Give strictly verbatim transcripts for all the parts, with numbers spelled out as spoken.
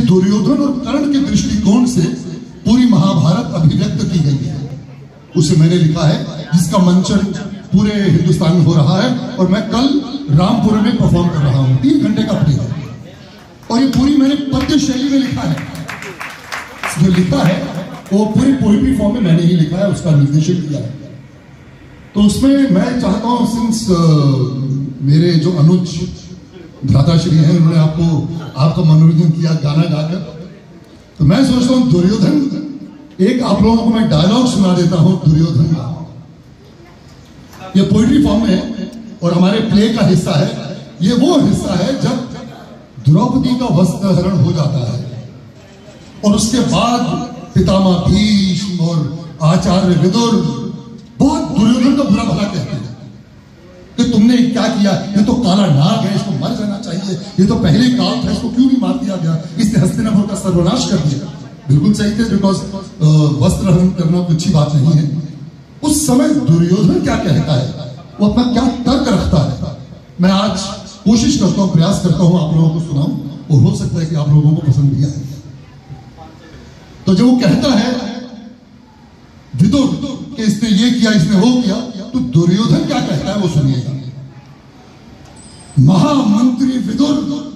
दुर्योधन और कर्ण के दृष्टिकोण से पूरी महाभारत अभिव्यक्त की गई है। उसे मैंने लिखा है, जिसका मंचन पूरे हिंदुस्तान में हो रहा है, और मैं कल रामपुर में परफॉर्म कर रहा हूं। तीन घंटे का प्ले है और ये पूरी मैंने पद्य शैली में लिखा है। जो लिखा है वो पूरी पोइट्री फॉर्म में मैंने ही लिखा है, उसका निर्देशन किया है। तो उसमें मैं चाहता हूं, सिंस मेरे जो अनुज भ्राताश्री हैं, उन्होंने आपको आपका मनोरंजन किया गाना गाकर, तो मैं सोचता हूं दुर्योधन, एक आप लोगों को मैं डायलॉग सुना देता हूं दुर्योधन का। ये पोइट्री फॉर्म में है और हमारे प्ले का हिस्सा है। ये वो हिस्सा है जब द्रौपदी का वस्त्र हरण हो जाता है और उसके बाद पितामह भीष्म और आचार्य विदुर बहुत दुर्योधन का बुरा भला कहते हैं कि तुमने क्या किया, ये तो काला नाग है, इसको मर जाना चाहिए, ये तो पहले काल था, इसको क्यों नहीं मार दिया गया, इसने हस्तिनापुर का सर्वनाश कर दिया। बिल्कुल सही थे, बिकॉज वस्त्र हरण करना कोई अच्छी बात नहीं है। उस समय दुर्योधन क्या कहता है, वो अपना क्या तर्क रखता है, मैं आज कोशिश करता हूं, प्रयास करता हूं आप लोगों को सुनाऊं, और हो सकता है कि आप लोगों को पसंद भी आए। तो जब वो कहता है विदुर कि इसने ये किया, इसने वो किया, तो दुर्योधन क्या कहता है वो सुनिएगा। महामंत्री विदुर,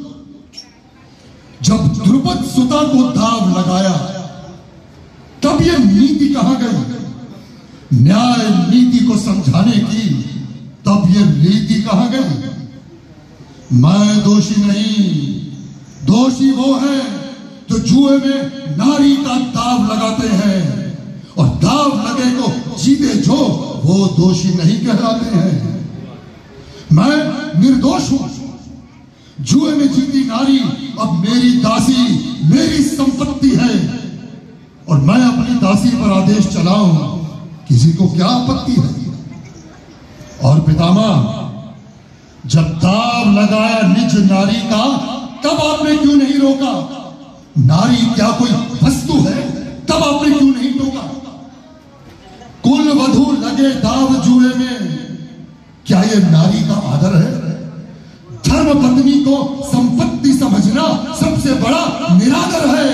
जब द्रुपद सुता को दाव लगाया, तब ये नीति कहां गई, न्याय नीति को समझाने की, तब ये नीति कहां गई। मैं दोषी नहीं, दोषी वो है जो जुए में नारी का दाव लगाते हैं, और दाव लगे को जीते जो, वो दोषी नहीं कहलाते हैं। मैं निर्दोष हूं, जुए में जीती नारी अब मेरी दासी, मेरी संपत्ति है, और मैं अपनी दासी पर आदेश चलाऊं, किसी को क्या आपत्ति है। और पितामह, जब दाव लगाया निज नारी का, तब आपने क्यों नहीं रोका। नारी क्या कोई वस्तु है, तब आपने क्यों नहीं टोका। कुल वधू लगे दाव जुए में, क्या यह नारी का आदर है। धर्म पत्नी को संपत्ति समझना सबसे बड़ा निरादर है।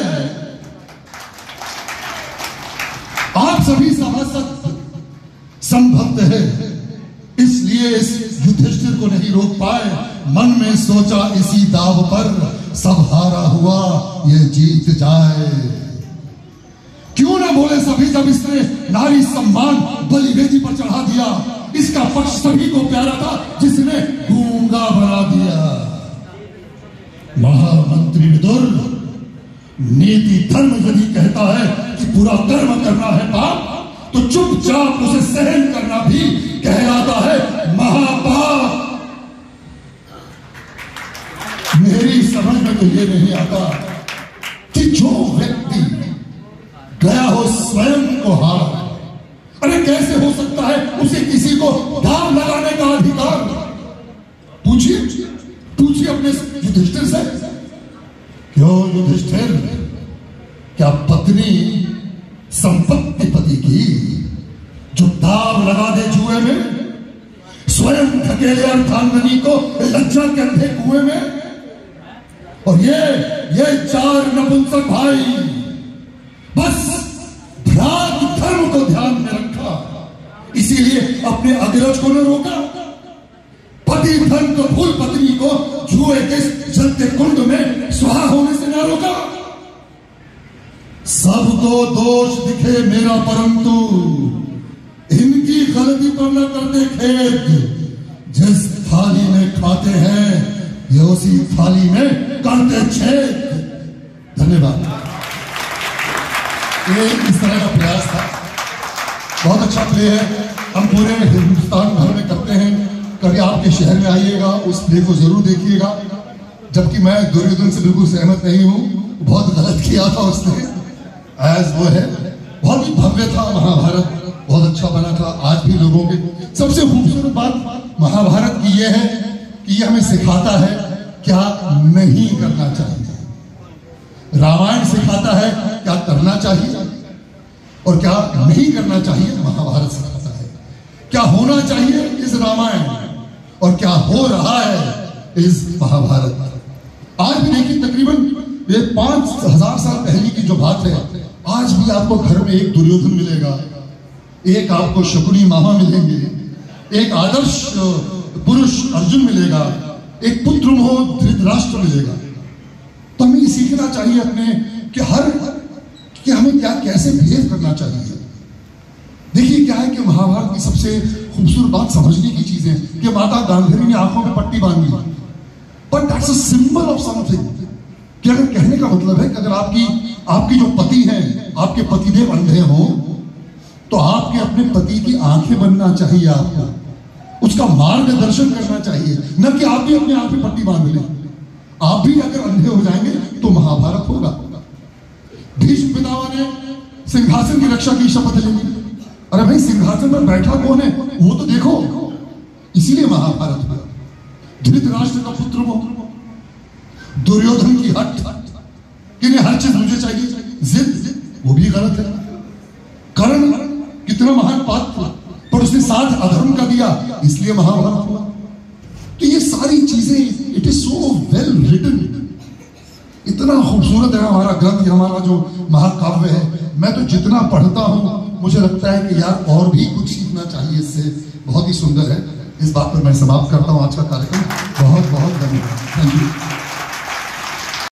आप सभी सभासद संभक्त है, इसलिए इस युधिष्ठिर को नहीं रोक पाए। मन में सोचा इसी दाव पर, सब हारा हुआ ये जीत जाए। क्यों ना बोले सभी जब इसने नारी सम्मान बलिवेदी पर चढ़ा दिया। इसका पक्ष सभी को प्यारा था जिसने गूंगा बना दिया। महामंत्री विदुर, नीति धर्म यदि कहता है कि बुरा कर्म करना है पाप, तो चुपचाप उसे सहन करना भी कहलाता है महापाप। मेरी समझ में तो ये नहीं आता कि जो व्यक्ति गया हो स्वयं को हार, अरे कैसे हो सकता है उसे किसी को दाव लगाने का अधिकार। पूछिए पूछिए अपने युधिष्ठिर से, क्यों युधिष्ठिर, क्या पत्नी संपत्ति पति की जो दाव लगा दे जुए में, स्वयं धकेले अर्धांगनी को लज्जा के अंधे कुएं में। और ये ये चार नपुंसक भाई बस भ्रात धर्म को ध्यान में रखा, इसीलिए अपने अग्रज को न रोका। पति धर्म को भूल पत्नी को जुए के जलते कुंड में स्वाहा होने से न रोका। सबको दोष दिखे मेरा, परंतु इनकी गलती पर न करते खेद। जिस थाली में खाते हैं ये उसी थाली में करते छेद। धन्यवाद। ये इस तरह का प्रयास था, बहुत अच्छा प्ले है। हम पूरे हिंदुस्तान भर में करते हैं, कभी आपके शहर में आइएगा, उस प्ले को जरूर देखिएगा। जबकि मैं दुर्योधन से बिल्कुल सहमत नहीं हूं, बहुत गलत किया था उसने, एज वो है। बहुत ही भव्य था महाभारत, बहुत अच्छा बना था। आज भी लोगों के सबसे खूबसूरत बात महाभारत की यह है कि यह हमें सिखाता है क्या नहीं करना चाहिए। रामायण सिखाता है क्या करना चाहिए और क्या नहीं करना चाहिए। महाभारत सिखाता है क्या होना चाहिए इस रामायण और क्या हो रहा है इस महाभारत। आज भी देखिए तकरीबन ये पांच हजार साल पहले की जो बात है, आज भी आपको घर में एक दुर्योधन मिलेगा, एक आपको शकुनी मामा मिलेंगे, एक आदर्श पुरुष अर्जुन मिलेगा, एक पुत्र हो धृतराष्ट्र मिलेगा। तो हमें ये सीखना चाहिए अपने कि हर कि हमें क्या कैसे बिहेव करना चाहिए। देखिए क्या है कि महाभारत की सबसे खूबसूरत बात समझने की चीज है कि माता गांधारी ने आंखों में पट्टी बांधी, but that's a symbol of something. कि अगर कहने का मतलब है कि अगर आपकी आपकी जो पति हैं, आपके पतिदेव अंधे हो, तो आपके अपने पति की आंखें बनना चाहिए, आपको उसका मार्गदर्शन करना चाहिए, न कि आप भी अपने आप में पट्टी बांध लें। आप भी अगर अंधे हो जाएंगे तो महाभारत होगा। भीष्म पितामह ने सिंहासन की रक्षा की शपथ ली। अरे भाई, सिंहासन पर बैठा कौन है वो तो देखो, इसीलिए महाभारत हुआ। धृतराष्ट्र का पुत्र वो, दुर्योधन की हट कि नहीं हर चीज मुझे चाहिए, जिद, वो भी गलत है। कर्ण कितना महान पात्र, पर उसने साथ अधर्म का दिया, इसलिए महाभारत हुआ। तो ये सारी चीजें, it is so well written, इतना खूबसूरत है हमारा ग्रंथ, हमारा जो महाकाव्य है। मैं तो जितना पढ़ता हूं मुझे लगता है कि यार और भी कुछ सीखना चाहिए इससे, बहुत ही सुंदर है। इस बात पर मैं समाप्त करता हूं आज का कार्यक्रम। बहुत बहुत धन्यवाद। Thank you.